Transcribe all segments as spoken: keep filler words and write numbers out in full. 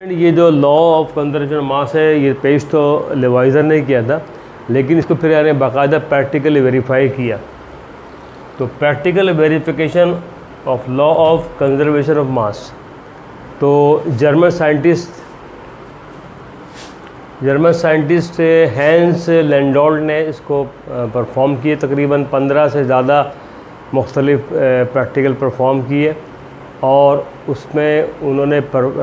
ये जो law of conservation of mass है, ये पेश तो लेवाइजर ने किया था, लेकिन इसको फिर यानी बाकायदा प्रैक्टिकली वेरीफाई किया। तो practical verification of law of conservation of mass, तो German scientist German scientist Hans Landolt ने इसको परफॉर्म किए। तकरीबन पंद्रह से ज़्यादा मुख्तलिफ प्रैक्टिकल परफॉर्म किए और उसमें उन्होंने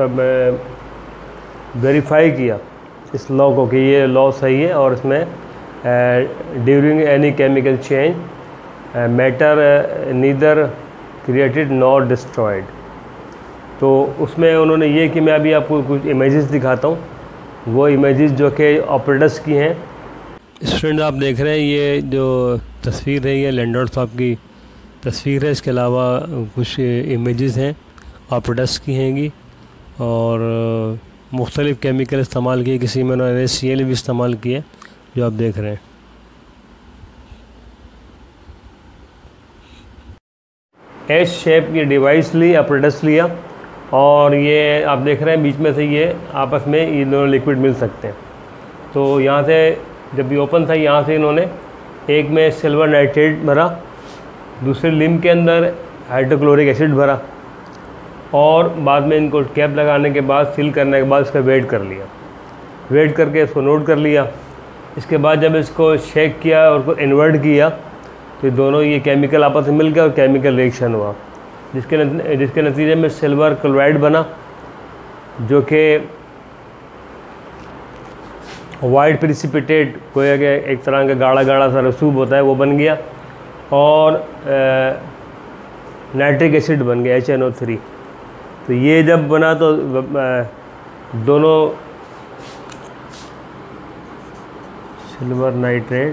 वेरीफाई किया इस लॉ को कि ये लॉ सही है और इसमें during any chemical change matter neither created nor destroyed. तो उसमें उन्होंने ये कि मैं अभी आपको कुछ इमेजेस दिखाता हूँ, वो इमेजेस जो कि ऑपरेटर्स की हैं। स्टूडेंट आप देख रहे हैं ये जो तस्वीर है ये लैंडोल्ट साहब की तस्वीर है। इसके अलावा कुछ इमेजेस हैं ऑपरेटर्स की हैंगी और मुख्तलिफ़ केमिकल इस्तेमाल किए, किसी में उन्होंने सी एल भी इस्तेमाल किए जो आप देख रहे हैं। एस शेप की डिवाइस ली, ऑपरेटर्स लिया और ये आप देख रहे हैं बीच में से ये आपस में ये दोनों लिक्विड मिल सकते हैं। तो यहाँ से जब ये ओपन था, यहाँ से इन्होंने एक में सिल्वर नाइट्रेट भरा, दूसरे लिम्ब के अंदर हाइड्रोक्लोरिक एसिड भरा और बाद में इनको कैप लगाने के बाद सील करने के बाद इसका वेट कर लिया। वेट करके इसको नोट कर लिया। इसके बाद जब इसको शेक किया और उसको इन्वर्ट किया तो दोनों ये केमिकल आपस में मिल गया और केमिकल रिएक्शन हुआ, जिसके जिसके नतीजे में सिल्वर क्लोराइड बना जो कि वाइट प्रिसिपिटेट कोई अगर एक तरह का गाढ़ा गाढ़ा सा रसूब होता है वो बन गया और नाइट्रिक एसिड बन गया एच एन ओ थ्री। तो ये जब बना तो दोनों सिल्वर नाइट्रेट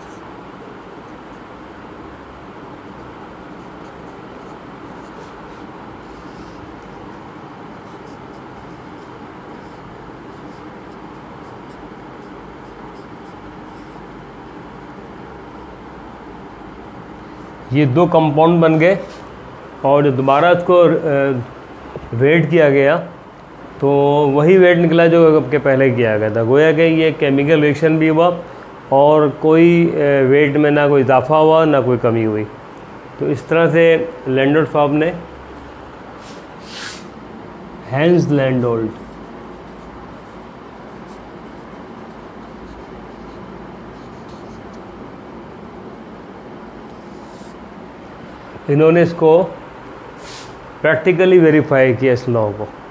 ये दो कंपाउंड बन गए और दोबारा इसको वेट किया गया तो वही वेट निकला जो के पहले किया गया था। गोया कि ये केमिकल रिएक्शन भी हुआ और कोई वेट में ना कोई इजाफा हुआ ना कोई कमी हुई। तो इस तरह से लैंडोल्ट साहब ने हैंस लैंडोल्ट इन्होंने इसको प्रैक्टिकली वेरीफाई किया इस लॉ को।